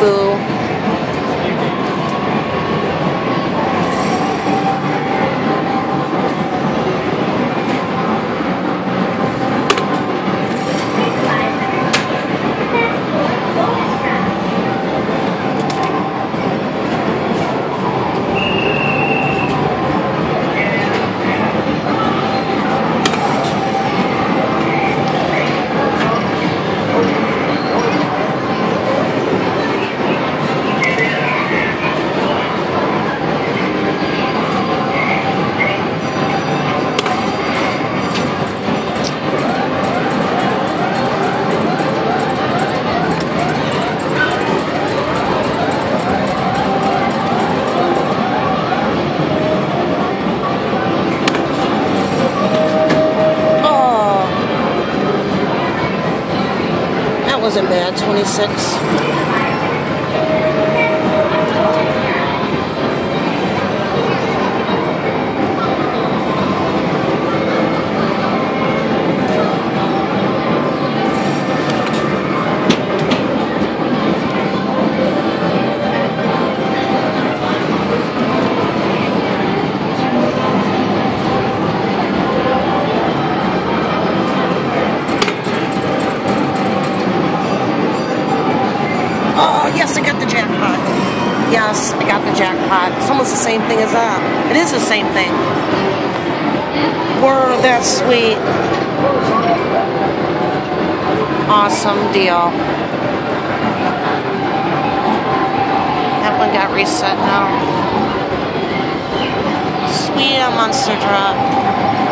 Boo. Wasn't bad, 26. Oh, yes, I got the jackpot. Yes, I got the jackpot. It's almost the same thing as that. It is the same thing. Whoa, that's sweet. Awesome deal. That one got reset now. Sweet, a monster drop.